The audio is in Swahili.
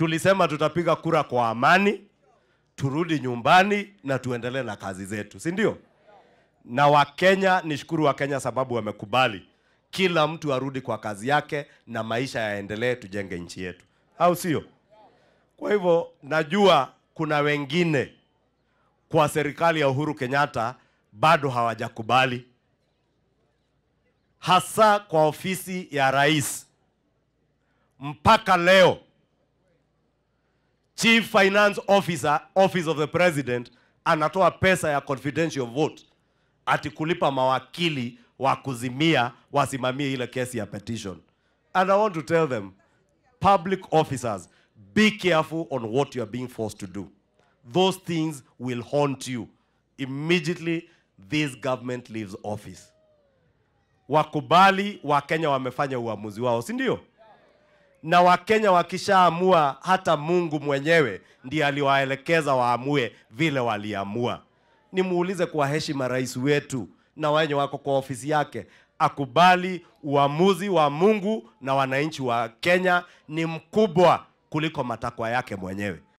tulisema tutapiga kura kwa amani, turudi nyumbani na tuendelee na kazi zetu, si ndio? Na Wakenya, nishukuru Wakenya sababu wamekubali kila mtu arudi kwa kazi yake na maisha yaendelee, tujenge nchi yetu, au sio? Kwa hivyo najua kuna wengine kwa serikali ya Uhuru Kenyatta bado hawajakubali, hasa kwa ofisi ya rais. Mpaka leo Chief Finance Officer, Office of the President, anatoa pesa ya confidential vote ati kulipa mawakili wa kuzimia wasimamie ile kesi ya petition. And I want to tell them, public officers, be careful on what you are being forced to do. Those things will haunt you immediately this government leaves office. Wakubali, Wakenya wamefanya uamuzi wao, si ndio? Na Wakenya wakishaamua, hata Mungu mwenyewe ndiye aliwaelekeza waamue vile waliamua. Nimuulize kwa heshima rais wetu na wenye wako kwa ofisi yake, akubali uamuzi wa Mungu na wananchi wa Kenya ni mkubwa kuliko matakwa yake mwenyewe.